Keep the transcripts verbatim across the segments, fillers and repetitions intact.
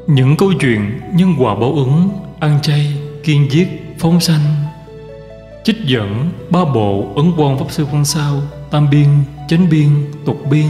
Những câu chuyện nhân quả báo ứng, ăn chay, kiêng giết, phóng sanh. Trích dẫn ba bộ Ấn Quang Pháp Sư Văn Sao, Tam Biên, Chánh Biên, Tục Biên.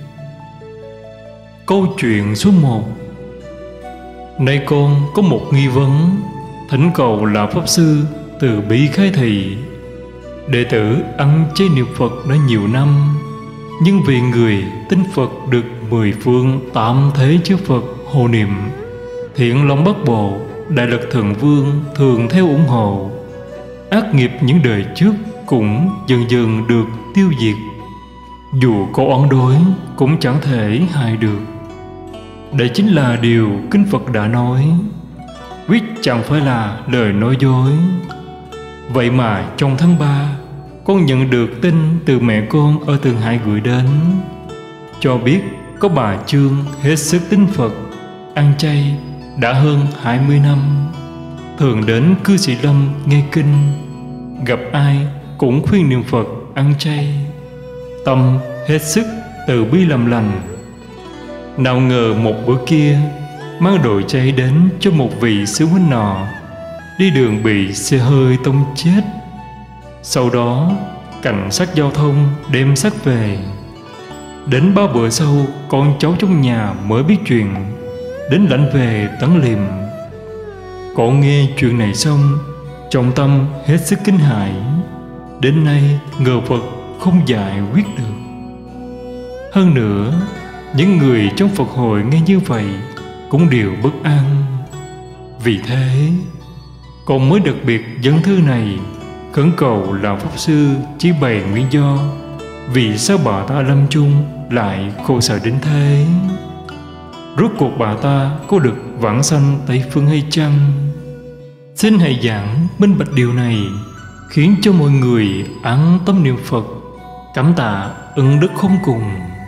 Câu chuyện số một. Nay con có một nghi vấn, thỉnh cầu là Pháp Sư từ bi khai thị. Đệ tử ăn chay niệm Phật đã nhiều năm, nhưng vì người tin Phật được mười phương tạm thế chư Phật hộ niệm, Thiện Long Bát Bộ, Đại Lực Thần Vương thường theo ủng hộ. Ác nghiệp những đời trước cũng dần dần được tiêu diệt. Dù có oán đối cũng chẳng thể hại được. Đây chính là điều Kinh Phật đã nói, quyết chẳng phải là lời nói dối. Vậy mà trong tháng ba, con nhận được tin từ mẹ con ở Thượng Hải gửi đến, cho biết có bà Trương hết sức tin Phật, ăn chay đã hơn hai mươi năm, thường đến cư sĩ Lâm nghe kinh, gặp ai cũng khuyên niệm Phật, ăn chay, tâm hết sức từ bi làm lành. Nào ngờ một bữa kia, mang đồ chay đến cho một vị sư huynh nọ, đi đường bị xe hơi tông chết. Sau đó cảnh sát giao thông đem xác về. Đến ba bữa sau, con cháu trong nhà mới biết chuyện, đến lãnh về tấn liệm. Con nghe chuyện này xong, trong tâm hết sức kinh hãi. Đến nay ngờ Phật không giải quyết được. Hơn nữa, những người trong Phật hội nghe như vậy cũng đều bất an. Vì thế, con mới đặc biệt dẫn thư này khẩn cầu là Pháp Sư chỉ bày nguyên do vì sao bà ta lâm chung lại khổ sở đến thế. Rốt cuộc bà ta có được vãng sanh Tây Phương hay chăng? Xin hãy giảng minh bạch điều này, khiến cho mọi người an tâm niệm Phật, cảm tạ ân đức không cùng.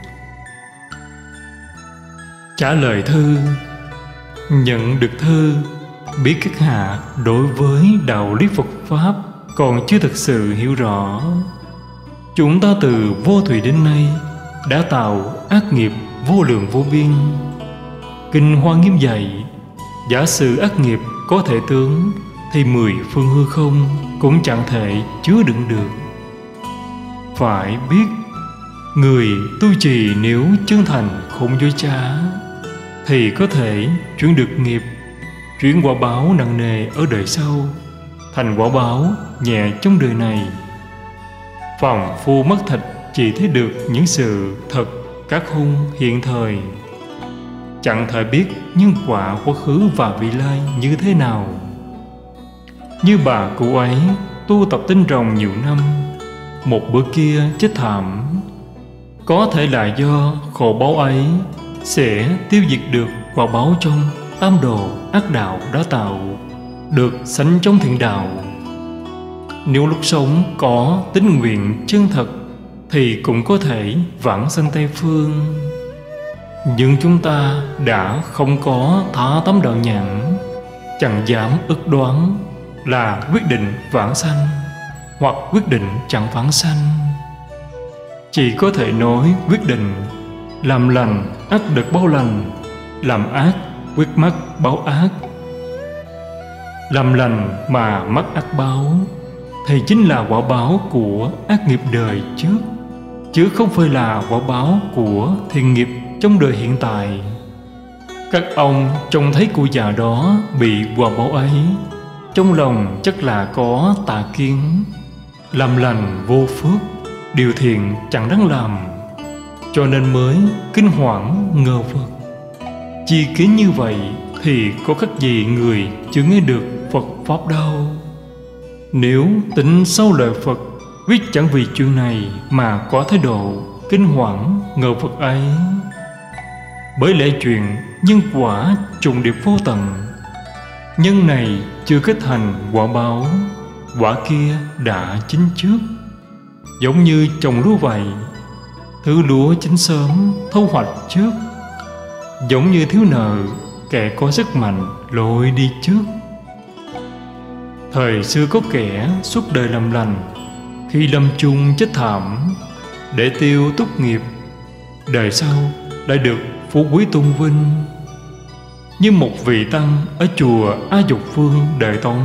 Trả lời thư. Nhận được thư, biết các hạ đối với đạo lý Phật Pháp còn chưa thực sự hiểu rõ. Chúng ta từ vô thủy đến nay đã tạo ác nghiệp vô lượng vô biên. Kinh Hoa Nghiêm dạy, giả sử ác nghiệp có thể tướng, thì mười phương hư không cũng chẳng thể chứa đựng được. Phải biết, người tu trì nếu chân thành không dối trá, thì có thể chuyển được nghiệp, chuyển quả báo nặng nề ở đời sau thành quả báo nhẹ trong đời này. Phàm phu mắt thịt chỉ thấy được những sự thật các hung hiện thời, chẳng thể biết nhân quả quá khứ và vị lai như thế nào. Như bà cụ ấy tu tập tinh rồng nhiều năm, một bữa kia chết thảm, có thể là do khổ báo ấy sẽ tiêu diệt được quả báo trong tam đồ ác đạo đã tạo, được sánh trong thiện đạo. Nếu lúc sống có tín nguyện chân thật thì cũng có thể vãng sanh Tây Phương. Nhưng chúng ta đã không có thả tấm đạo nhãn, chẳng dám ức đoán là quyết định vãng sanh hoặc quyết định chẳng vãng sanh. Chỉ có thể nói quyết định làm lành ắt được báo lành, làm ác quyết mắc báo ác. Làm lành mà mắc ác báo thì chính là quả báo của ác nghiệp đời trước, chứ không phải là quả báo của thiện nghiệp trong đời hiện tại. Các ông trông thấy cụ già đó bị quả báo ấy, trong lòng chắc là có tà kiến, làm lành vô phước, điều thiện chẳng đáng làm, cho nên mới kinh hoảng ngờ Phật. Chi kiến như vậy thì có khác gì người chưa nghe được Phật Pháp đâu. Nếu tính sâu lời Phật, quyết chẳng vì chuyện này mà có thái độ kinh hoảng ngờ Phật ấy. Bởi lẽ chuyện nhân quả trùng điệp vô tận, nhân này chưa kết thành quả báo, quả kia đã chín trước. Giống như trồng lúa vậy, thứ lúa chín sớm thu hoạch trước. Giống như thiếu nợ, kẻ có sức mạnh lội đi trước. Thời xưa có kẻ suốt đời làm lành, khi lâm chung chết thảm, để tiêu túc nghiệp, đời sau lại được phú quý tôn vinh. như một vị tăng ở chùa A Dục Vương Đời Tống,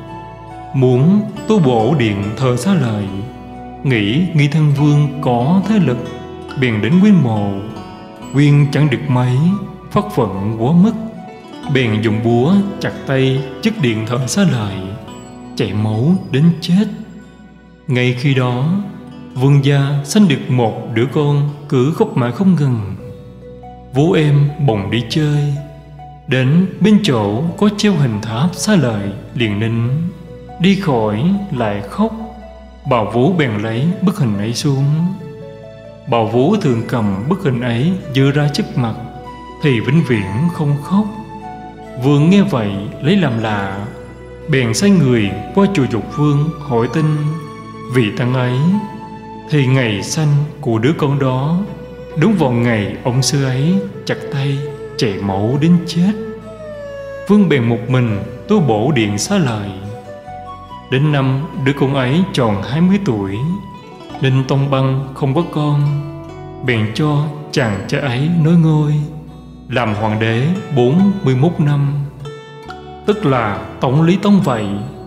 muốn tu bổ điện thờ Xá Lợi, nghĩ Nghi Thân Vương có thế lực, bèn đến Quyên mộ. Quyên chẳng được mấy, phát vận quá mức, bèn dùng búa chặt tay chức điện thờ Xá Lợi, chảy máu đến chết. Ngay khi đó, vương gia sanh được một đứa con cứ khóc mãi không ngừng. Vú em bồng đi chơi, đến bên chỗ có treo hình tháp Xá Lợi liền nín, đi khỏi lại khóc. Bà vú bèn lấy bức hình ấy xuống. Bà vú thường cầm bức hình ấy dơ ra trước mặt thì vĩnh viễn không khóc. Vương nghe vậy lấy làm lạ, bèn sai người qua chùa Dục Vương hỏi tin vị tăng ấy, thì ngày sanh của đứa con đó đúng vào ngày ông sư ấy chặt tay chảy máu đến chết. Vương bèn một mình tu bổ điện Xá Lợi. Đến năm đứa con ấy tròn hai mươi tuổi, Ninh Tông Băng không có con, bèn cho chàng trai ấy nối ngôi, làm hoàng đế bốn mươi mốt năm, tức là tổng lý tông vậy.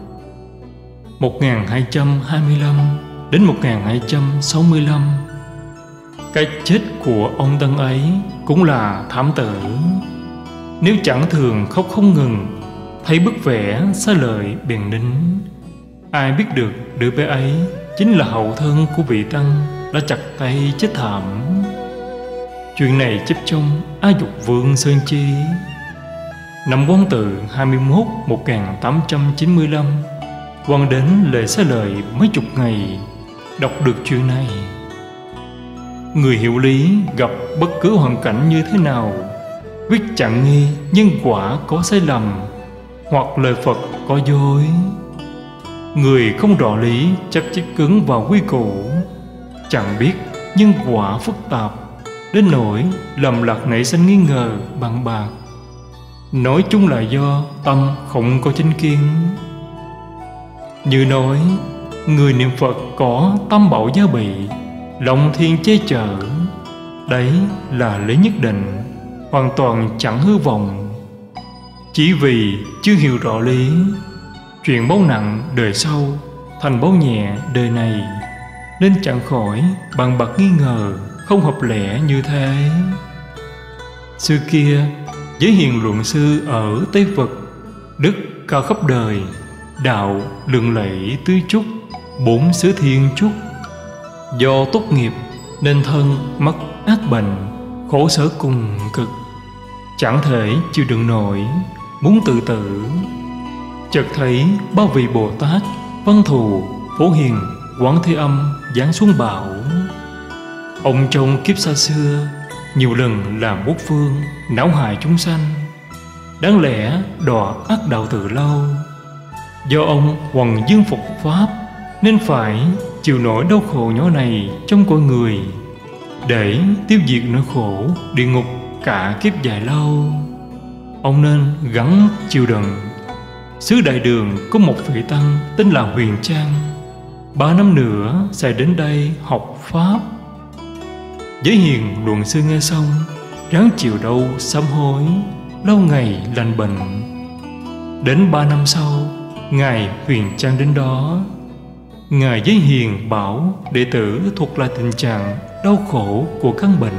một nghìn hai trăm hai mươi lăm đến một nghìn hai trăm sáu mươi lăm. Cái chết của ông Tân ấy cũng là thảm tử. Nếu chẳng thường khóc không ngừng, thấy bức vẽ Xá Lợi bèn nín. Ai biết được đứa bé ấy chính là hậu thân của vị tăng đã chặt tay chết thảm. Chuyện này chép trong A Dục Vương Sơn Chi. Năm Quán Tự hai mươi mốt một nghìn tám trăm chín mươi lăm, quan đến lễ Xá Lợi mấy chục ngày, đọc được chuyện này. Người hiểu lý gặp bất cứ hoàn cảnh như thế nào, biết chẳng nghi nhân quả có sai lầm, hoặc lời Phật có dối. Người không rõ lý chắc chắn cứng vào quy củ, chẳng biết nhân quả phức tạp, đến nỗi lầm lạc nảy sinh nghi ngờ bằng bạc. Nói chung là do tâm không có chính kiến. Như nói, người niệm Phật có tâm bảo gia bị, lòng thiên che chở, đấy là lý nhất định, hoàn toàn chẳng hư vọng. Chỉ vì chưa hiểu rõ lý, chuyện báo nặng đời sau thành báo nhẹ đời này, nên chẳng khỏi bằng bạc nghi ngờ không hợp lẽ như thế. Xưa kia, giới hiền luận sư ở Tây Vực, đức cao khắp đời, đạo lừng lẫy tưới trúc, bốn xứ thiên trúc. Do tốt nghiệp nên thân mắc ác bệnh, khổ sở cùng cực, chẳng thể chịu đựng nổi, muốn tự tử. Chợt thấy ba vị Bồ Tát Văn Thù, Phổ Hiền, Quán Thế Âm giáng xuống bảo: ông trong kiếp xa xưa nhiều lần làm quốc phương, não hại chúng sanh, đáng lẽ đọa ác đạo từ lâu. Do ông hoằng dương Phật pháp nên phải chịu nỗi đau khổ nhỏ này trong cõi người, để tiêu diệt nỗi khổ địa ngục cả kiếp dài lâu. Ông nên gắng chịu đựng. Xứ Đại Đường có một vị tăng tên là Huyền Trang, ba năm nữa sẽ đến đây học pháp. Giới hiền luận sư nghe xong, ráng chịu đau sám hối, lâu ngày lành bệnh. Đến ba năm sau, ngài Huyền Trang đến đó. Ngài Giới hiền bảo đệ tử thuật lại tình trạng đau khổ của căn bệnh.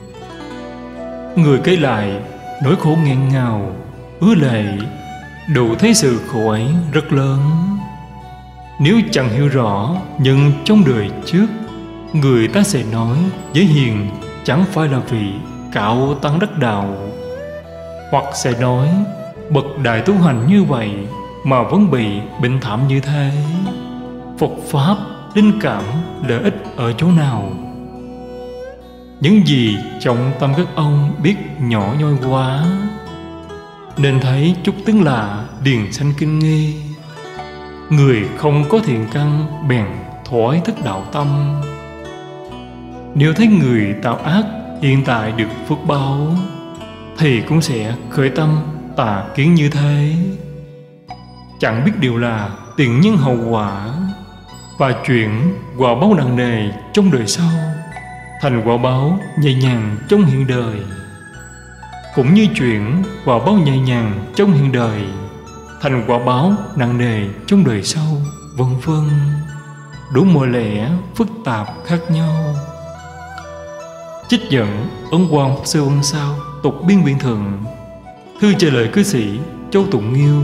Người kể lại nỗi khổ nghẹn ngào, ứa lệ, đủ thấy sự khổ ấy rất lớn. Nếu chẳng hiểu rõ nhưng trong đời trước, người ta sẽ nói Giới hiền chẳng phải là vị cao tăng đắc đạo, hoặc sẽ nói bậc đại tu hành như vậy mà vẫn bị bệnh thảm như thế. Phật pháp linh cảm lợi ích ở chỗ nào? Những gì trong tâm các ông biết nhỏ nhoi quá, nên thấy chút tiếng lạ điền sanh kinh nghi. Người không có thiện căn bèn thoái thức đạo tâm. Nếu thấy người tạo ác hiện tại được phước báo, thì cũng sẽ khởi tâm tà kiến như thế. Chẳng biết điều là tiền nhân hậu quả, và chuyện quả báo nặng nề trong đời sau thành quả báo nhẹ nhàng trong hiện đời. cũng như chuyển quả báo nhẹ nhàng trong hiện đời thành quả báo nặng nề trong đời sau, vân vân, đủ mọi lẽ phức tạp khác nhau. Trích dẫn Ấn Quang Pháp Sư Văn Sao tục biên biện thượng, thư trả lời cư sĩ Châu Tụng Nghiêu.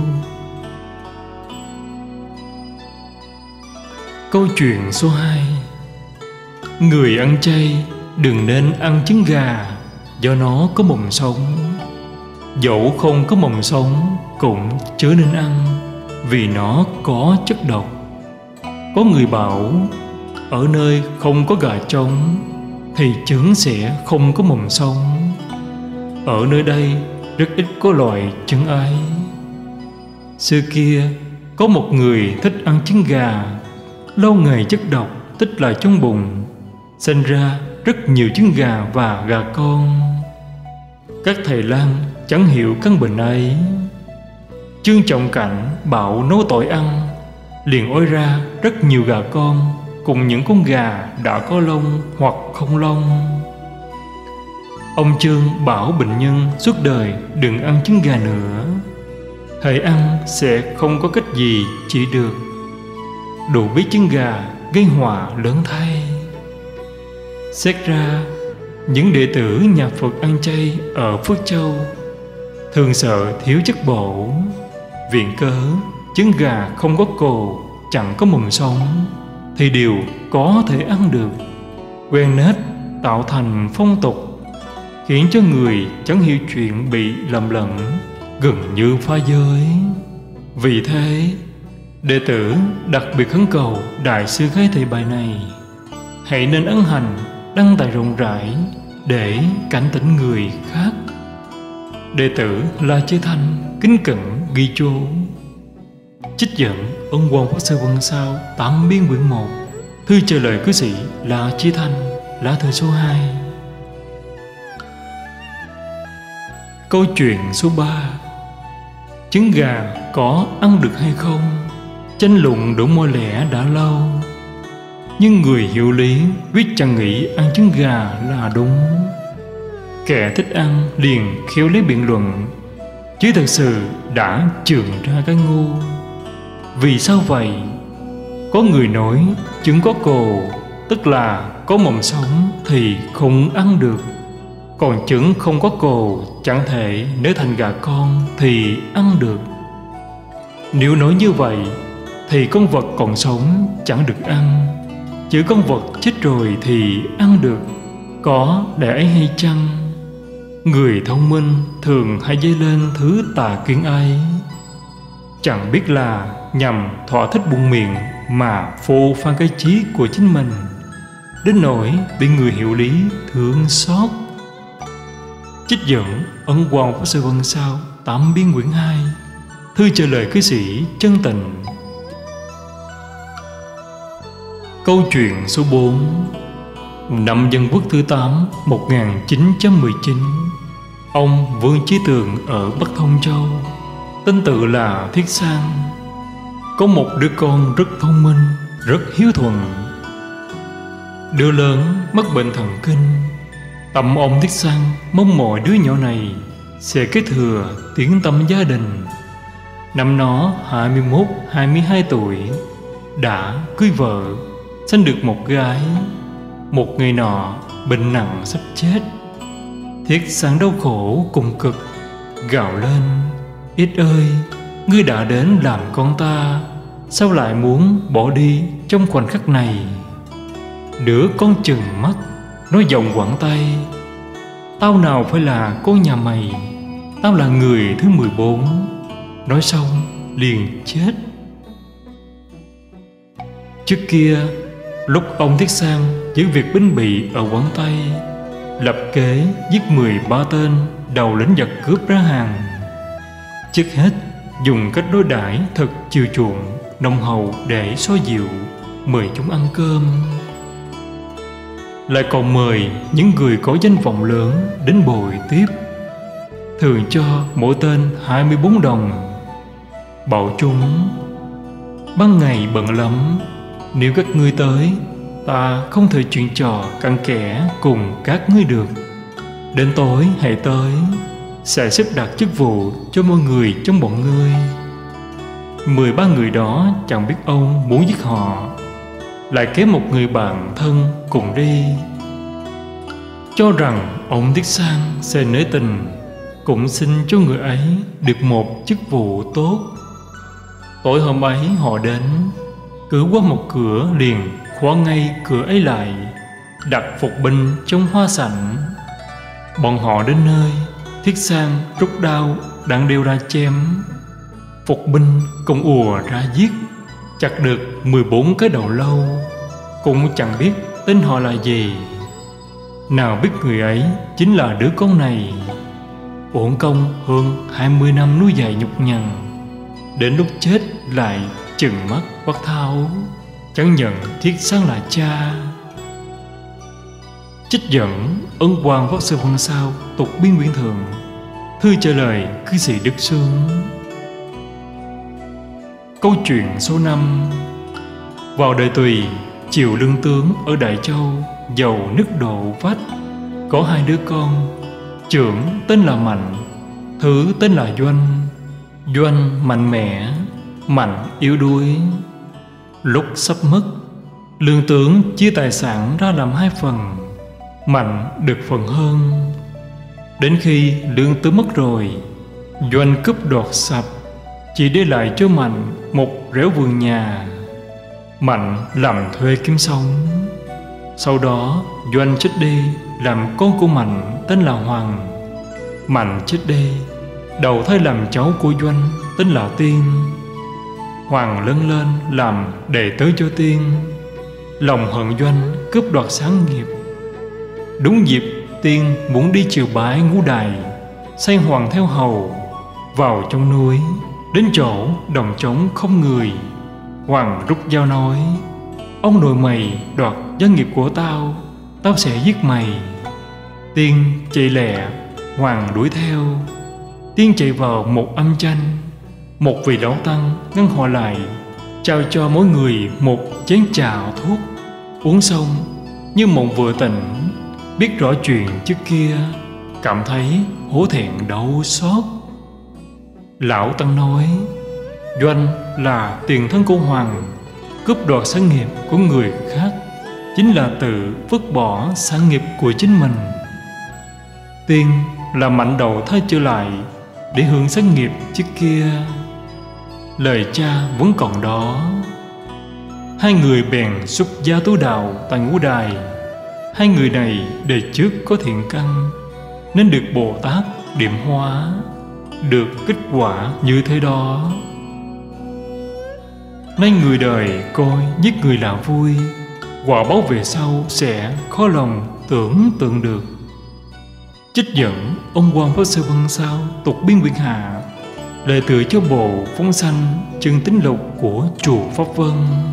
Câu chuyện số hai. Người ăn chay đừng nên ăn trứng gà, do nó có mầm sống. Dẫu không có mầm sống cũng chớ nên ăn, vì nó có chất độc. Có người bảo ở nơi không có gà trống thì trứng sẽ không có mầm sống. Ở nơi đây rất ít có loại trứng ấy. Xưa kia có một người thích ăn trứng gà, lâu ngày chất độc tích lại trong bụng, sinh ra rất nhiều trứng gà và gà con. Các thầy lang chẳng hiểu căn bệnh ấy. Trương Trọng Cảnh bảo nấu tỏi ăn, liền ôi ra rất nhiều gà con cùng những con gà đã có lông hoặc không lông. Ông Trương bảo bệnh nhân suốt đời đừng ăn trứng gà nữa, hễ ăn sẽ không có cách gì trị được. Đủ biết trứng gà gây họa lớn thay. Xét ra những đệ tử nhà Phật ăn chay ở Phước Châu thường sợ thiếu chất bổ, viện cớ trứng gà không có cồ, chẳng có mầm sống thì đều có thể ăn được. Quen nết tạo thành phong tục, khiến cho người chẳng hiểu chuyện bị lầm lẫn, gần như pha giới. Vì thế đệ tử đặc biệt khấn cầu đại sư khai thị bài này hãy nên ấn hành đăng tải rộng rãi để cảnh tỉnh người khác. Đệ tử La Chế Thanh kính cẩn ghi chú. Trích dẫn Ấn Quang Pháp Sư Văn Sao tám biên quyển một, thư trả lời cư sĩ La Chế Thanh, lá thư số hai. Câu chuyện số ba. Trứng gà có ăn được hay không, tranh luận đủ môi lẻ đã lâu. Nhưng người hiểu lý biết chẳng nghĩ ăn trứng gà là đúng. Kẻ thích ăn liền khéo lấy biện luận, chứ thật sự đã chường ra cái ngu. Vì sao vậy? Có người nói trứng có cồ, tức là có mầm sống thì không ăn được. Còn trứng không có cồ chẳng thể nếu thành gà con thì ăn được. Nếu nói như vậy thì con vật còn sống chẳng được ăn, chứ con vật chết rồi thì ăn được. Có để ấy hay chăng? Người thông minh thường hay dấy lên thứ tà kiến ấy, chẳng biết là nhằm thỏa thích bụng miệng mà phô phan cái trí của chính mình, đến nỗi bị người hiểu lý thương xót. Trích dẫn Ấn Quang Pháp Sư Văn Sao tám biên quyển hai, thư trả lời cư sĩ Chân Tình. Câu chuyện số bốn. Năm Dân Quốc thứ tám một nghìn chín trăm mười chín, ông Vương Chí Tường ở Bắc Thông Châu, tên tự là Thiết Sang, có một đứa con rất thông minh, rất hiếu thuận. Đứa lớn mắc bệnh thần kinh. Tâm ông Thiết Sang mong mọi đứa nhỏ này sẽ kế thừa tiếng tăm gia đình. Năm nó hai mươi mốt hai mươi hai tuổi, đã cưới vợ, sinh được một gái. Một ngày nọ bệnh nặng sắp chết. Thiết Sang đau khổ cùng cực, gào lên: Ít ơi, ngươi đã đến làm con ta, sao lại muốn bỏ đi trong khoảnh khắc này? Đứa con chừng mắt, nói giọng quặn tay: Tao nào phải là con nhà mày, tao là người thứ mười bốn. Nói xong liền chết. Trước kia, lúc ông Thiết Sang giữ việc binh bị ở Quảng Tây, lập kế giết mười ba tên đầu lĩnh giặc cướp ra hàng. Trước hết dùng cách đối đãi thật chiều chuộng, nồng hậu để xoa dịu, mời chúng ăn cơm. Lại còn mời những người có danh vọng lớn đến bồi tiếp, thường cho mỗi tên hai mươi bốn đồng. Bảo chúng: Ban ngày bận lắm, nếu các ngươi tới, ta không thể chuyện trò cặn kẽ cùng các ngươi được. Đến tối hãy tới, sẽ xếp đặt chức vụ cho mọi người trong bọn ngươi. Mười ba người đó chẳng biết ông muốn giết họ, lại kéo một người bạn thân cùng đi, cho rằng ông Thiết Sang sẽ nể tình, cũng xin cho người ấy được một chức vụ tốt. Tối hôm ấy họ đến, cứ qua một cửa liền khóa ngay cửa ấy lại, đặt phục binh trong hoa sảnh. Bọn họ đến nơi, Thiết Sang rút đao đang đeo ra chém. Phục binh cũng ùa ra giết, chặt được mười bốn cái đầu lâu, cũng chẳng biết tên họ là gì. Nào biết người ấy chính là đứa con này, uổng công hơn hai mươi năm nuôi dạy nhục nhằn, đến lúc chết lại chừng mắt quát tháo, chẳng nhận Thiết Sang là cha. Trích dẫn Ân Quang Pháp Sư Văn Sao tục biên quyển thượng. Thư trả lời cư sĩ Đức Sương. Câu chuyện số năm. Vào đời Tùy, triều lương tướng ở Đại Châu giàu nứt độ vách, có hai đứa con. Trưởng tên là Mạnh, thứ tên là Doanh. Doanh mạnh mẽ, Mạnh yếu đuối. Lúc sắp mất, lương tướng chia tài sản ra làm hai phần, Mạnh được phần hơn. Đến khi lương tướng mất rồi, Doanh cướp đoạt sạch, chỉ để lại cho Mạnh một rẻo vườn nhà. Mạnh làm thuê kiếm sống. Sau đó Doanh chết đi, làm con của Mạnh tên là Hoàng. Mạnh chết đi, đầu thai làm cháu của Doanh tên là Tiên. Hoàng lớn lên làm đệ tử cho Tiên, lòng hận Doanh cướp đoạt sáng nghiệp. Đúng dịp Tiên muốn đi triều bái ngũ đài, sai Hoàng theo hầu vào trong núi. Đến chỗ đồng trống không người, Hoàng rút dao nói: ông nội mày đoạt gia nghiệp của tao, tao sẽ giết mày. Tiên chạy lẹ, Hoàng đuổi theo. Tiên chạy vào một âm tranh, một vị lão tăng ngăn họ lại, trao cho mỗi người một chén trà thuốc. Uống xong như mộng vừa tỉnh, biết rõ chuyện trước kia, cảm thấy hổ thẹn đau xót. Lão tăng nói: Doanh là tiền thân của Hoàng, cướp đoạt sản nghiệp của người khác, chính là tự vứt bỏ sản nghiệp của chính mình. Tiên là Mạnh đầu thai trở lại để hưởng sản nghiệp trước kia. Lời cha vẫn còn đó. Hai người bèn xuất gia tu đạo tại ngũ đài. Hai người này đời trước có thiện căn, nên được Bồ Tát điểm hóa, được kết quả như thế đó. Nay người đời coi giết người là vui, quả báo về sau sẽ khó lòng tưởng tượng được. Trích dẫn Ông Quan Pháp Sư Văn Sao tục biên quyển hạ, lời tựa cho bộ Phóng Sanh Chân Tính Lục của chùa Pháp Vân.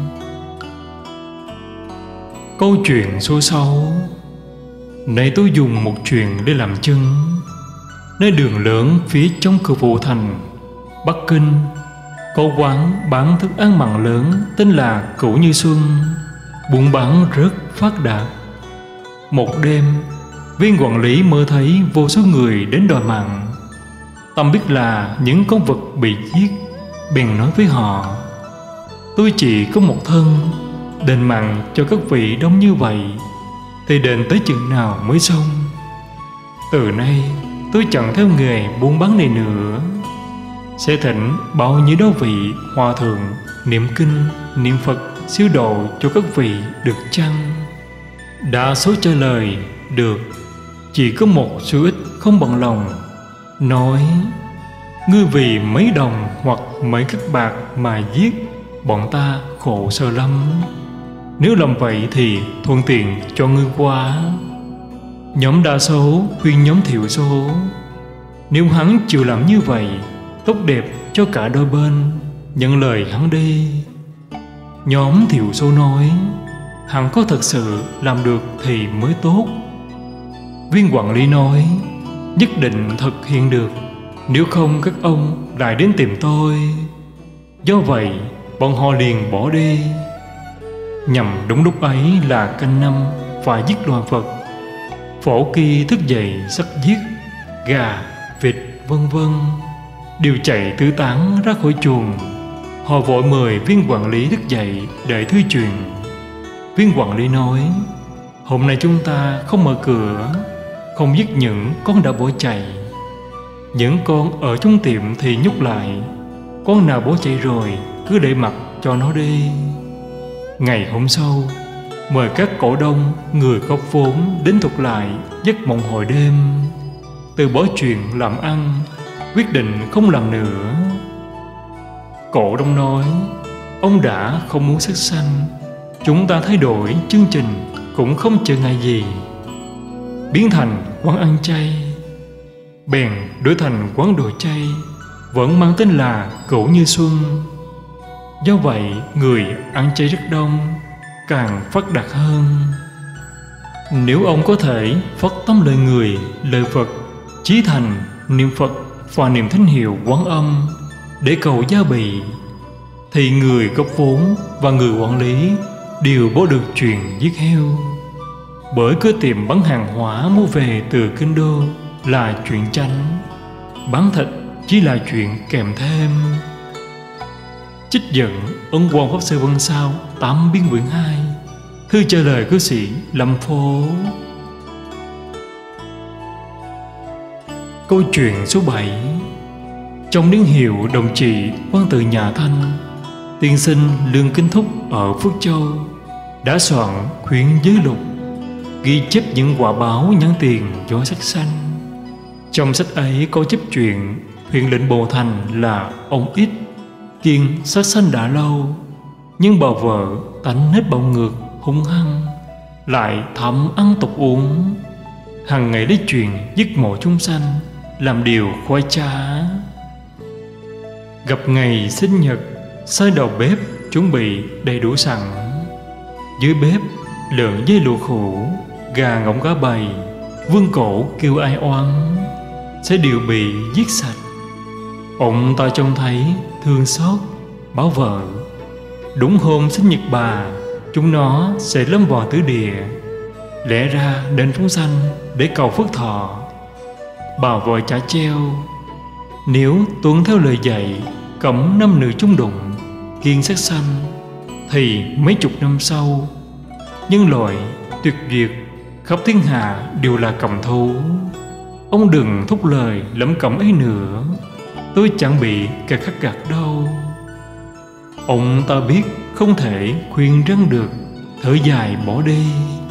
Câu chuyện số sáu. Nay tôi dùng một chuyện để làm chứng. Nơi đường lớn phía trong cửa phụ thành Bắc Kinh, có quán bán thức ăn mặn lớn tên là Cửu Như Xuân, buôn bán rất phát đạt. Một đêm, viên quản lý mơ thấy vô số người đến đòi mặn. Tâm biết là những con vật bị giết, bèn nói với họ: tôi chỉ có một thân, đền mặn cho các vị đông như vậy thì đền tới chừng nào mới xong. Từ nay tôi chẳng theo nghề buôn bán này nữa, sẽ thỉnh bao nhiêu đó vị hòa thượng niệm kinh, niệm Phật siêu độ cho các vị được chăng? Đa số trả lời được, chỉ có một số ít không bằng lòng, nói: ngươi vì mấy đồng hoặc mấy cắc bạc mà giết bọn ta khổ sở lắm. Nếu làm vậy thì thuận tiện cho ngươi quá. Nhóm đa số khuyên nhóm thiểu số: nếu hắn chịu làm như vậy, tốt đẹp cho cả đôi bên, nhận lời hắn đi. Nhóm thiểu số nói: hắn có thật sự làm được thì mới tốt. Viên quản lý nói: nhất định thực hiện được, nếu không các ông lại đến tìm tôi. Do vậy bọn họ liền bỏ đi. Nhằm đúng lúc ấy là canh năm phải giết loài vật. Phổ Kỳ thức dậy sắp giết gà, vịt vân vân đều chạy tứ tán ra khỏi chuồng. Họ vội mời viên quản lý thức dậy để thuyết truyền. Viên quản lý nói: hôm nay chúng ta không mở cửa, không giết những con đã bỏ chạy. Những con ở trong tiệm thì nhốt lại, con nào bỏ chạy rồi cứ để mặc cho nó đi. Ngày hôm sau, mời các cổ đông, người góp vốn đến thuật lại giấc mộng hồi đêm, từ bỏ chuyện làm ăn, quyết định không làm nữa. Cổ đông nói: ông đã không muốn sát sanh, chúng ta thay đổi chương trình cũng không chờ ngại gì, biến thành quán ăn chay. Bèn đổi thành quán đồ chay, vẫn mang tên là Cửu Như Xuân. Do vậy người ăn chay rất đông, càng phát đạt hơn. Nếu ông có thể phát tâm lời người, lời Phật, chí thành, niệm Phật và niệm thánh hiệu Quán Âm để cầu gia bị, thì người góp vốn và người quản lý đều bỏ được chuyện giết heo. Bởi cửa tiệm bán hàng hóa mua về từ kinh đô là chuyện chánh, bán thịt chỉ là chuyện kèm thêm. Trích dẫn Ấn Quang Pháp Sư Văn Sao tám biên quyển hai, thư trả lời cư sĩ Lâm Phố. Câu chuyện số bảy. Trong niên hiệu đồng trị quan tự nhà Thanh, tiên sinh Lương Kính Thúc ở Phước Châu đã soạn khuyến giới lục, ghi chép những quả báo nhãn tiền do sát sanh. Trong sách ấy có chép chuyện huyện lệnh Bồ Thành là ông Ít kiêng sát sanh đã lâu, nhưng bà vợ tánh nết bạo ngược hung hăng, lại thầm ăn tục uống, hằng ngày lấy chuyện giết mộ chúng sanh làm điều khoái trá. Gặp ngày sinh nhật, sai đầu bếp chuẩn bị đầy đủ sẵn. Dưới bếp lợn dây lụa khủ, gà ngỗng cá bầy, vương cổ kêu ai oán, sẽ đều bị giết sạch. Ông ta trông thấy thương xót, bảo vợ: đúng hôm sinh nhật bà, chúng nó sẽ lâm vào tứ địa, lẽ ra nên phóng sanh để cầu phước thọ. Bà vội trả treo: nếu tuân theo lời dạy cấm nam nữ chung đụng, kiêng sát sanh, thì mấy chục năm sau, nhân loại tuyệt diệt, khắp thiên hạ đều là cầm thú. Ông đừng thúc lời lẩm cẩm ấy nữa, tôi chẳng bị kẻ khác gạt đâu. Ông ta biết không thể khuyên răn được, thở dài bỏ đi.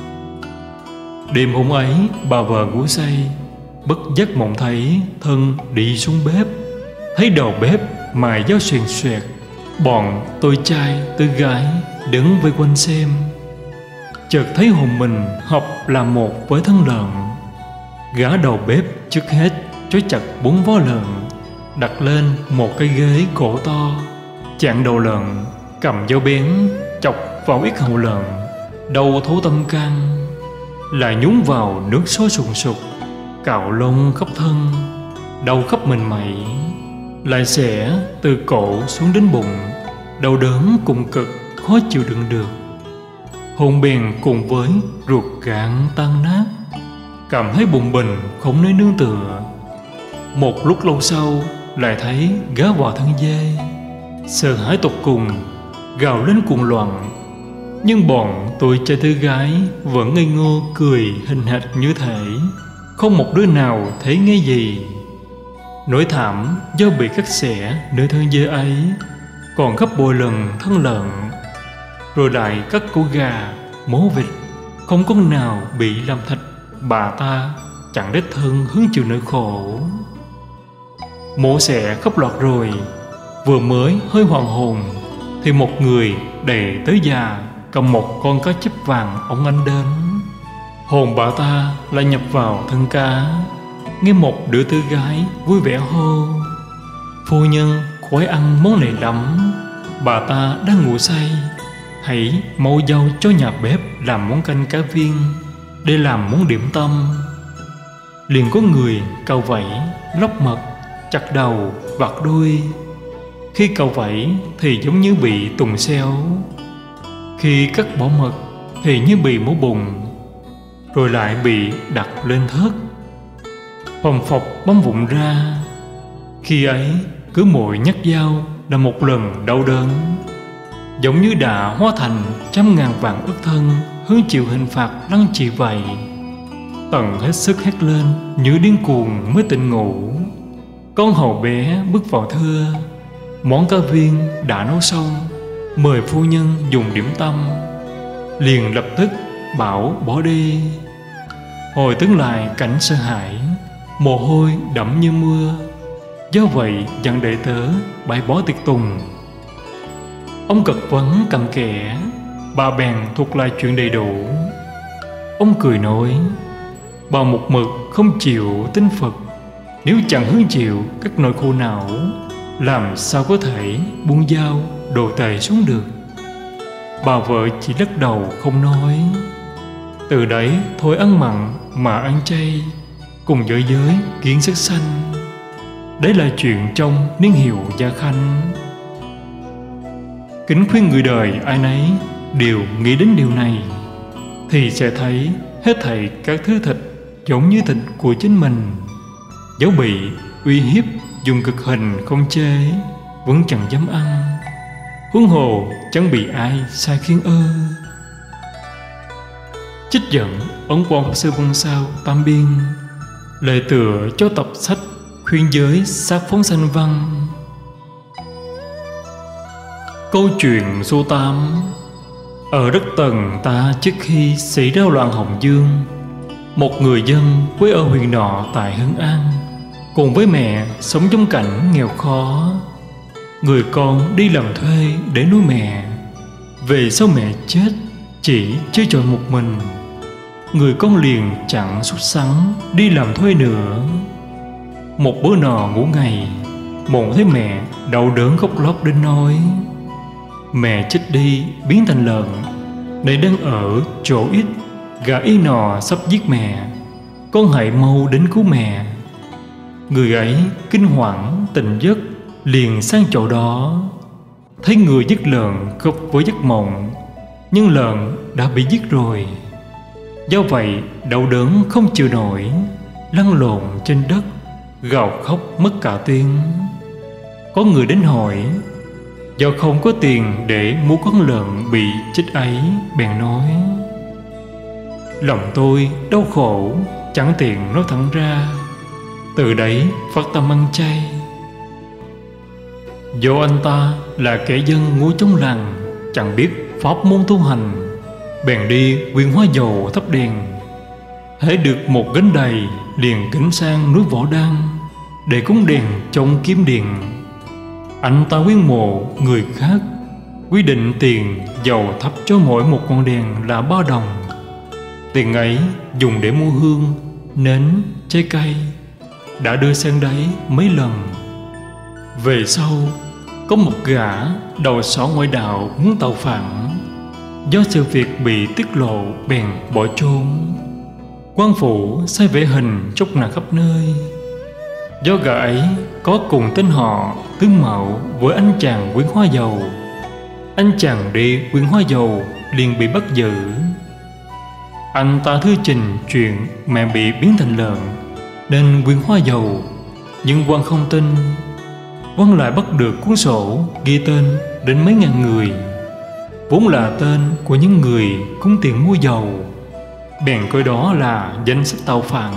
Đêm hôm ấy, bà vợ ngủ say, bất giác mộng thấy thân đi xuống bếp, thấy đầu bếp mài dao xoèn xoẹt, bọn tôi trai tôi gái đứng vây quanh xem. Chợt thấy hồn mình hợp làm một với thân lợn. Gã đầu bếp trước hết trói chặt bốn vó lợn, đặt lên một cái ghế gỗ to, chặn đầu lợn, cầm dao bén chọc vào yết hầu lợn, đầu thấu tâm can, lại nhúng vào nước sôi sùng sục, cạo lông khắp thân, đầu khắp mình mẩy, lại xẻ từ cổ xuống đến bụng, đau đớn cùng cực, khó chịu đựng được. Hồn bèn cùng với ruột gan tan nát, cảm thấy bụng bình không nơi nương tựa. Một lúc lâu sau lại thấy gá vào thân dê, sợ hãi tột cùng, gào lên cuồng loạn. Nhưng bọn tôi trai thứ gái vẫn ngây ngô cười hình hệt như thể, không một đứa nào thấy nghe gì. Nỗi thảm do bị cắt xẻ nơi thân dê ấy còn gấp bội lần thân lợn. Rồi lại cắt cổ gà, mố vịt, không con nào bị làm thịt. Bà ta chẳng đích thân hứng chịu nỗi khổ. Mổ xẻ khắp loạt rồi, vừa mới hơi hoàng hồn, thì một người đầy tới già cầm một con cá chép vàng óng ánh đến. Hồn bà ta lại nhập vào thân cá. Nghe một đứa tư gái vui vẻ hô: phu nhân khoái ăn món này lắm, bà ta đang ngủ say, hãy mau giao cho nhà bếp làm món canh cá viên để làm món điểm tâm. Liền có người cau vẫy, lóc mật, chặt đầu, vặt đuôi. Khi cau vẫy thì giống như bị tùng xeo, khi cắt bỏ mật thì như bị mổ bụng, rồi lại bị đặt lên thớt. phồng phộc bấm vụn ra. Khi ấy cứ mỗi nhát dao là một lần đau đớn, giống như đã hóa thành trăm ngàn vạn ức thân hứng chịu hình phạt lăng trì vậy. Tần hết sức hét lên như điên cuồng mới tỉnh ngủ. Con hầu bé bước vào thưa: món cá viên đã nấu xong, mời phu nhân dùng điểm tâm. Liền lập tức bảo bỏ đi. Hồi tướng lại cảnh sợ hãi, mồ hôi đẫm như mưa. Do vậy dặn đệ tớ bãi bỏ tiệc tùng. Ông cật vấn cặn kẽ, bà bèn thuật lại chuyện đầy đủ. Ông cười nói: bà một mực không chịu tin Phật, nếu chẳng hứng chịu các nỗi khổ não, làm sao có thể buông dao đồ tề xuống được. Bà vợ chỉ lắc đầu không nói. Từ đấy thôi ăn mặn mà ăn chay, cùng giới giới kiến sắc xanh. Đấy là chuyện trong niên hiệu Gia Khanh. Kính khuyên người đời ai nấy đều nghĩ đến điều này, thì sẽ thấy hết thảy các thứ thịt giống như thịt của chính mình, dẫu bị uy hiếp dùng cực hình không chế, vẫn chẳng dám ăn. Huống hồ chẳng bị ai sai khiến ơ. Trích dẫn ấn quan Pháp Sư Văn Sao Tam Biên, lời tựa cho tập sách khuyên giới sát phóng sanh văn. Câu chuyện số tám. Ở đất Tần ta trước khi xảy ra loạn Hồng Dương, một người dân quê ở huyện nọ tại Hưng An, cùng với mẹ sống trong cảnh nghèo khó. Người con đi làm thuê để nuôi mẹ. Về sau mẹ chết, chỉ chơi trọi một mình. Người con liền chẳng sốt sắng đi làm thuê nữa. Một bữa nọ ngủ ngày, mộng thấy mẹ đau đớn khóc lóc đến nói: mẹ chết đi biến thành lợn, này đang ở chỗ ít, gà y nọ sắp giết mẹ, con hãy mau đến cứu mẹ. Người ấy kinh hoảng tỉnh giấc, liền sang chỗ đó, thấy người giết lợn khóc với giấc mộng, nhưng lợn đã bị giết rồi. Do vậy đau đớn không chịu nổi, lăn lộn trên đất, gào khóc mất cả tiếng. Có người đến hỏi, do không có tiền để mua con lợn bị chết ấy, bèn nói: lòng tôi đau khổ, chẳng tiện nói thẳng ra, từ đấy phát tâm ăn chay. Do anh ta là kẻ dân ngủ trong làng, chẳng biết pháp môn tu hành, bèn đi quyện hóa dầu thắp đèn. Hễ được một gánh đầy, liền kính sang núi Võ Đan để cúng đèn trong kiếm điện. Anh ta quyến mộ người khác, quy định tiền dầu thắp cho mỗi một con đèn là ba đồng. Tiền ấy dùng để mua hương, nến, trái cây, đã đưa sang đấy mấy lần. Về sau có một gã đầu sỏ ngoại đạo muốn tàu phản, do sự việc bị tiết lộ bèn bỏ trốn. Quan phủ sai vẽ hình chốc nạt khắp nơi. Do gã ấy có cùng tên họ tướng mạo với anh chàng quyến hóa dầu. Anh chàng đi quyến hóa dầu liền bị bắt giữ. Anh ta thư trình chuyện mẹ bị biến thành lợn nên quyến hóa dầu, nhưng quan không tin. Quan lại bắt được cuốn sổ ghi tên đến mấy ngàn người, vốn là tên của những người cúng tiền mua dầu, bèn coi đó là danh sách tàu phản.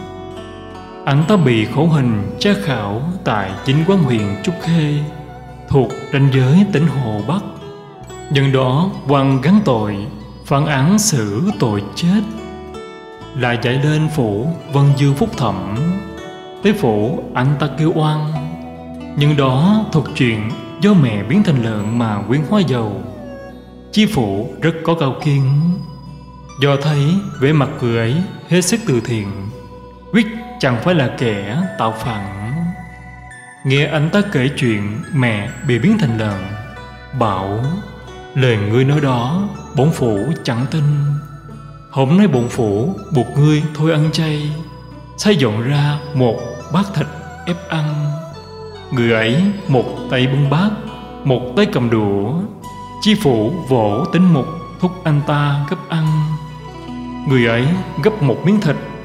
Anh ta bị khổ hình tra khảo tại chính quán huyện Trúc Khê, thuộc ranh giới tỉnh Hồ Bắc. Nhân đó quan gắn tội, phán án xử tội chết. Lại chạy lên phủ Vân Dương phúc thẩm. Tới phủ anh ta kêu oan, nhưng đó thuộc chuyện do mẹ biến thành lợn mà quyến hóa dầu. Chi phủ rất có cao kiên, do thấy vẻ mặt người ấy hết sức từ thiện, quyết chẳng phải là kẻ tạo phản. Nghe anh ta kể chuyện mẹ bị biến thành lợn, bảo: lời ngươi nói đó bổn phủ chẳng tin. Hôm nay bổn phủ buộc ngươi thôi ăn chay, xây dọn ra một bát thịt ép ăn. Người ấy một tay bưng bát, một tay cầm đũa. Chi phủ vỗ tính mục thúc anh ta gấp ăn. Người ấy gấp một miếng thịt,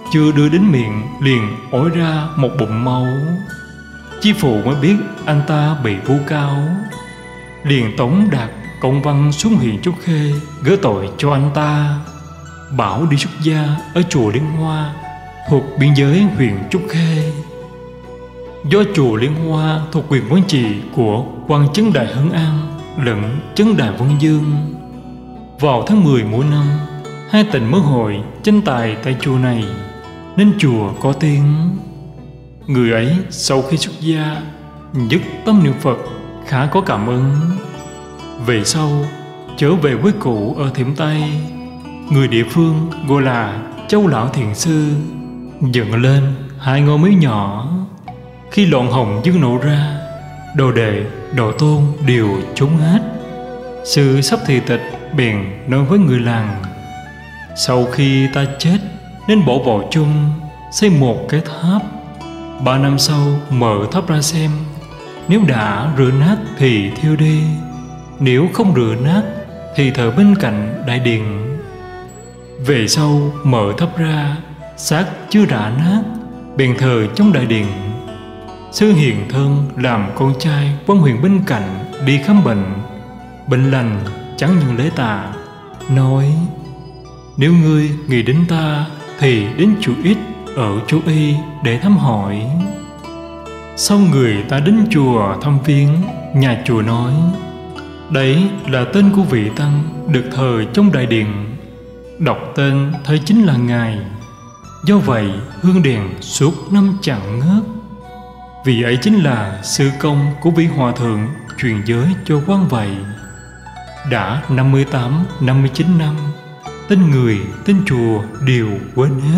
chưa đưa đến miệng liền ối ra một bụng máu. Chi phụ mới biết anh ta bị vu cáo, liền tống đạt công văn xuống huyện Trúc Khê gỡ tội cho anh ta, bảo đi xuất gia ở chùa Liên Hoa thuộc biên giới huyện Trúc Khê. Do chùa Liên Hoa thuộc quyền quản trị của quan Chấn Đại Hưng An lẫn Chấn Đại Vân Dương. Vào tháng mười mỗi năm, hai tỉnh mới hội tranh tài tại chùa này, nên chùa có tiếng. Người ấy sau khi xuất gia dứt tâm niệm Phật, khá có cảm ứng. Về sau trở về quê cũ ở Thiểm Tây, người địa phương gọi là Châu Lão Thiền Sư, dựng lên hai ngôi miếu nhỏ. Khi loạn Hồng Dương nổ ra, đồ đệ đồ tôn đều trốn hết. Sư sắp thì tịch bèn nói với người làng: sau khi ta chết nên bỏ vào chung, xây một cái tháp. Ba năm sau mở tháp ra xem, nếu đã rửa nát thì thiêu đi, nếu không rửa nát thì thờ bên cạnh đại điện. Về sau mở tháp ra, xác chưa rã nát, bèn thờ trong đại điện. Sư hiện thân làm con trai quan huyện bên cạnh đi khám bệnh, bệnh lành chẳng nhận lễ tạ, nói: nếu ngươi nghĩ đến ta thì đến chùa Ít ở chỗ Y để thăm hỏi. Sau người ta đến chùa thăm viếng, nhà chùa nói: đấy là tên của vị tăng được thờ trong đại điện, đọc tên thấy chính là ngài. Do vậy hương đèn suốt năm chẳng ngớt. Vị ấy chính là sư công của vị hòa thượng truyền giới cho quan vậy. Đã năm mươi tám, năm mươi chín năm, tên người, tên chùa đều quên hết.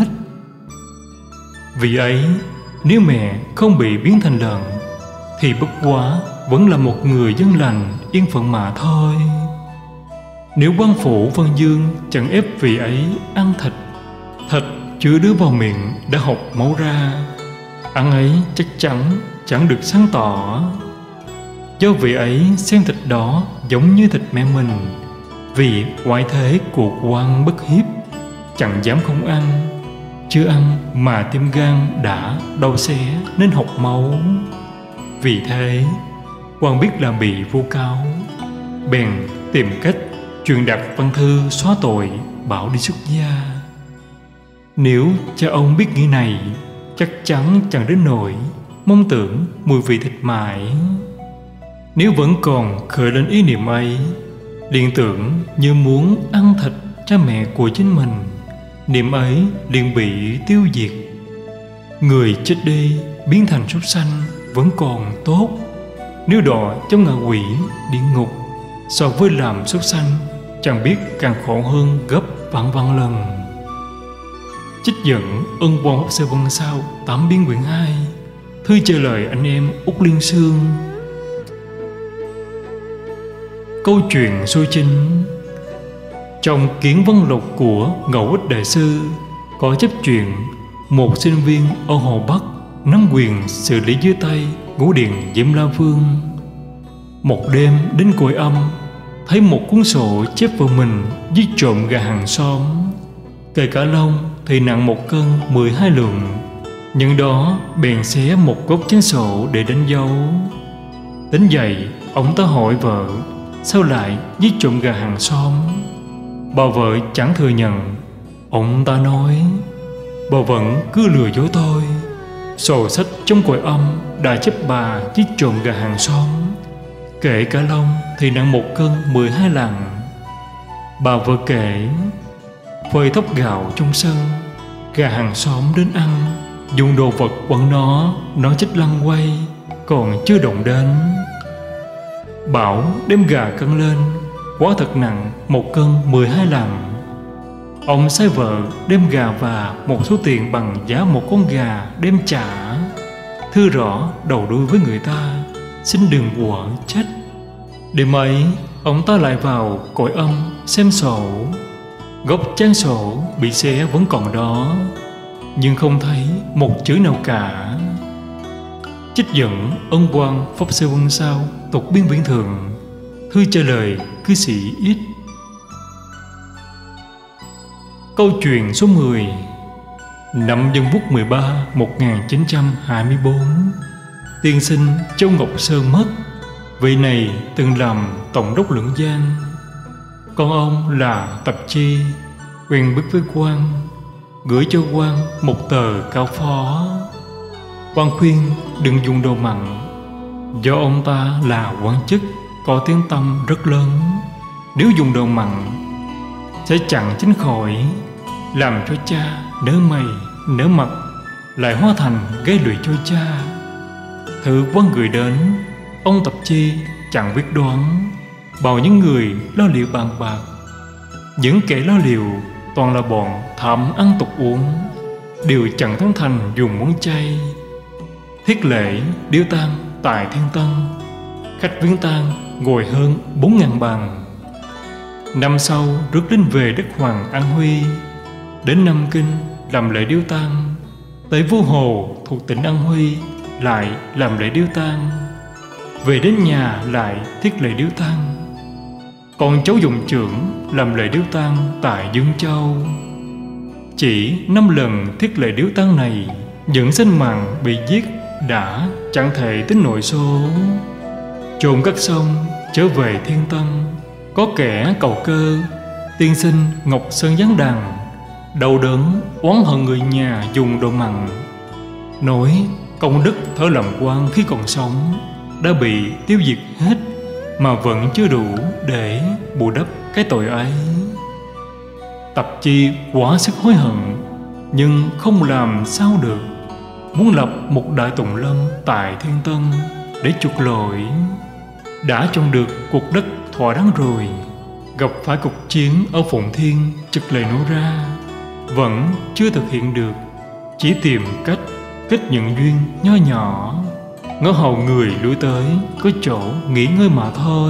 Vị ấy nếu mẹ không bị biến thành lợn thì bất quá vẫn là một người dân lành yên phận mà thôi. Nếu quan phủ Vân Dương chẳng ép vị ấy ăn thịt, thịt chưa đưa vào miệng đã học máu ra, ăn ấy chắc chắn chẳng được sáng tỏ. Do vị ấy xem thịt đó giống như thịt mẹ mình, vì ngoại thế của quan bất hiếp, chẳng dám không ăn. Chưa ăn mà tim gan đã đau xé nên học máu. Vì thế quan biết là bị vu cáo, bèn tìm cách truyền đạt văn thư xóa tội, bảo đi xuất gia. Nếu cha ông biết nghĩ này, chắc chắn chẳng đến nỗi mong tưởng mùi vị thịt mãi. Nếu vẫn còn khởi lên ý niệm ấy, liền tưởng như muốn ăn thịt cha mẹ của chính mình, niệm ấy liền bị tiêu diệt. Người chết đi biến thành súc sanh vẫn còn tốt, nếu đọa trong ngạ quỷ địa ngục, so với làm súc sanh chẳng biết càng khổ hơn gấp vạn vạn lần. Trích dẫn Ân Quang Pháp Sư Vân Sao tám biến quyển hai. Thư trả lời anh em Úc Liên Sương. Câu chuyện số chín. Trong Kiến Văn Lục của Ngẫu Ích Đại Sư có chấp chuyện một sinh viên ở Hồ Bắc nắm quyền xử lý dưới tay ngũ điện Diệm La Vương. Một đêm đến cõi âm, thấy một cuốn sổ chép vào mình giết trộm gà hàng xóm, kể cả lông thì nặng một cân mười hai lượng. Nhân đó bèn xé một góc chén sổ để đánh dấu. Tính dậy ông ta hỏi vợ sao lại giết trộm gà hàng xóm. Bà vợ chẳng thừa nhận. Ông ta nói bà vẫn cứ lừa dối tôi. Sổ sách trong cõi âm đã chép bà giết trộm gà hàng xóm, kể cả lông thì nặng một cân mười hai lạng. Bà vợ kể phơi thóc gạo trong sân, gà hàng xóm đến ăn, dùng đồ vật quăng nó, nó chết lăn quay, còn chưa động đến. Bảo đem gà cân lên, quá thật nặng một cân mười hai lạng. Ông sai vợ đem gà và một số tiền bằng giá một con gà đem trả, thưa rõ đầu đuôi với người ta, xin đừng quở trách. Đêm ấy ông ta lại vào cõi âm xem sổ. Góc trang sổ bị xé vẫn còn đó, nhưng không thấy một chữ nào cả. Trích dẫn Ân Quang Pháp Sư Vân Sao tục biên viễn thường. Thư trả lời cư sĩ Ít. Câu chuyện số mười. Năm Dân Quốc mười ba một nghìn chín trăm hai mươi tư, tiên sinh Châu Ngọc Sơn mất. Vị này từng làm tổng đốc Lưỡng Giang. Con ông là Tập Chi quen biết với quan, gửi cho quan một tờ cáo phó. Quan khuyên đừng dùng đồ mặn, do ông ta là quan chức có tiếng tăm rất lớn. Nếu dùng đồ mặn sẽ chặn chính khỏi, làm cho cha nở mày nở mặt, lại hóa thành gây lụy cho cha. Thư quan gửi đến, ông Tập Chi chẳng biết đoán, bảo những người lo liệu bàn bạc. Những kẻ lo liệu toàn là bọn tham ăn tục uống, đều chẳng thắng thành dùng món chay. Thiết lễ điếu tang tại Thiên Tân, khách viếng tang ngồi hơn bốn ngàn bàn. Năm sau rước lính về đất Hoàng An Huy, đến Nam Kinh làm lễ điếu tang. Tới Vua Hồ thuộc tỉnh An Huy lại làm lễ điếu tang. Về đến nhà lại thiết lễ điếu tang. Còn cháu dụng trưởng làm lễ điếu tang tại Dương Châu. Chỉ năm lần thiết lễ điếu tang này, những sinh mạng bị giết đã chẳng thể tính nội số. Chôn cất xong trở về Thiên Tân, có kẻ cầu cơ, tiên sinh Ngọc Sơn giáng đàn, đau đớn oán hận người nhà dùng đồ mặn, nói công đức thở làm quan khi còn sống đã bị tiêu diệt hết, mà vẫn chưa đủ để bù đắp cái tội ấy. Tập Chi quá sức hối hận, nhưng không làm sao được, muốn lập một đại tùng lâm tại Thiên Tân để chuộc lỗi. Đã chọn được cuộc đất thỏa đáng rồi, gặp phải cuộc chiến ở Phụng Thiên trực lời nói ra, vẫn chưa thực hiện được, chỉ tìm cách kết những duyên nho nhỏ, ngó hầu người lui tới có chỗ nghỉ ngơi mà thôi.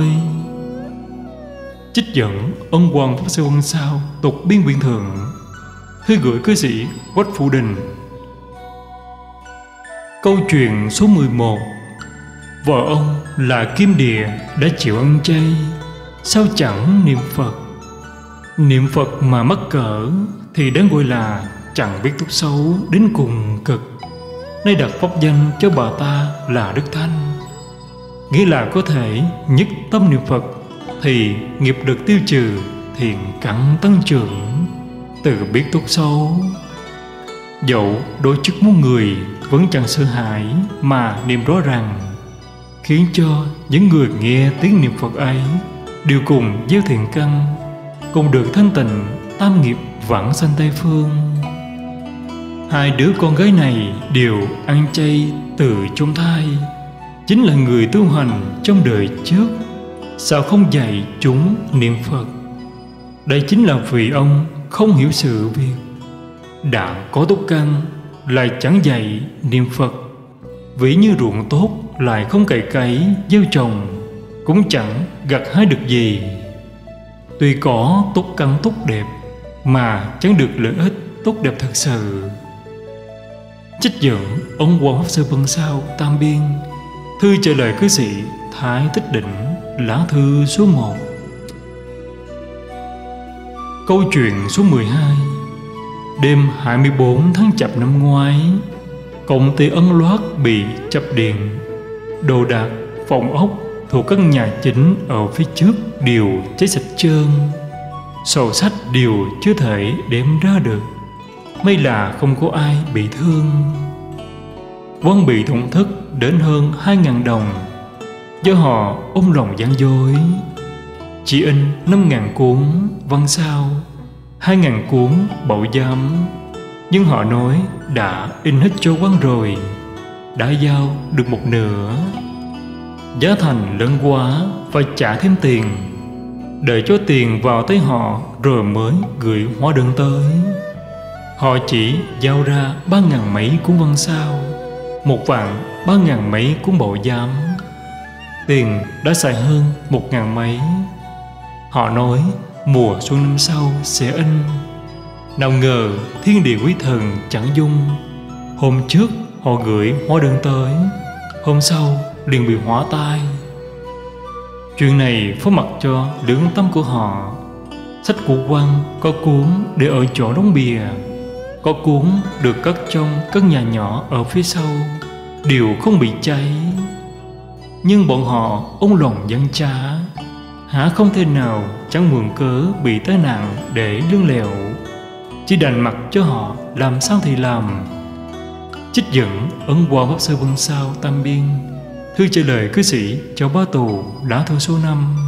Trích dẫn ân quan Pháp Sư Ân Sao tục biên biện thượng, thư gửi cư sĩ Quách Phủ Đình. Câu chuyện số mười một. Vợ ông là Kim Địa đã chịu ăn chay, sao chẳng niệm Phật? Niệm Phật mà mắc cỡ thì đáng gọi là chẳng biết tốt xấu đến cùng cực. Nay đặt pháp danh cho bà ta là Đức Thanh, nghĩa là có thể nhất tâm niệm Phật thì nghiệp được tiêu trừ, thiện căn tăng trưởng, tự biết tốt xấu. Dẫu đối chức muôn người vẫn chẳng sợ hãi mà niệm rõ ràng, khiến cho những người nghe tiếng niệm Phật ấy đều cùng gieo thiện căn, cùng được thanh tịnh tam nghiệp vãng sanh Tây Phương. Hai đứa con gái này đều ăn chay từ trong thai, chính là người tu hành trong đời trước, sao không dạy chúng niệm Phật? Đây chính là vì ông không hiểu sự việc, đã có tốt căn lại chẳng dạy niệm Phật. Ví như ruộng tốt lại không cày cấy gieo trồng, cũng chẳng gặt hái được gì. Tuy có tốt căn tốt đẹp mà chẳng được lợi ích tốt đẹp thật sự. Trích dẫn ông Quan Pháp Sư Vân Sao Tam Biên, thư trả lời cư sĩ Thái Tích Định, lá thư số một. Câu chuyện số mười hai. Đêm hai mươi tư tháng Chạp năm ngoái, công ty Ấn Loát bị chập điện. Đồ đạc, phòng ốc thuộc các nhà chính ở phía trước đều cháy sạch trơn. Sổ sách đều chưa thể đem ra được, may là không có ai bị thương. Quan bị tổn thất đến hơn hai ngàn đồng, do họ ôm lòng gian dối. Chỉ in năm ngàn cuốn văn sao, hai ngàn cuốn bảo giám, nhưng họ nói đã in hết cho quan rồi, đã giao được một nửa. Giá thành lớn quá, phải trả thêm tiền, đợi cho tiền vào tới họ rồi mới gửi hóa đơn tới. Họ chỉ giao ra ba ngàn mấy cuốn văn sao, một vạn ba ngàn mấy cuốn bảo giám. Tiền đã xài hơn một ngàn mấy. Họ nói mùa xuân năm sau sẽ in. Nào ngờ thiên địa quý thần chẳng dung. Hôm trước họ gửi hóa đơn tới, hôm sau liền bị hỏa tai. Chuyện này phó mặc cho lương tâm của họ. Sách của quan có cuốn để ở chỗ đóng bìa, có cuốn được cất trong căn nhà nhỏ ở phía sau đều không bị cháy. Nhưng bọn họ ôm lòng dân cha, há không thể nào chẳng mượn cớ bị tai nạn để lương lẹo, chỉ đành mặc cho họ làm sao thì làm. Trích dẫn ấn qua pháp sư Vân Sao Tam Biên, thư trả lời cư sĩ cho ba tù đã thua số năm.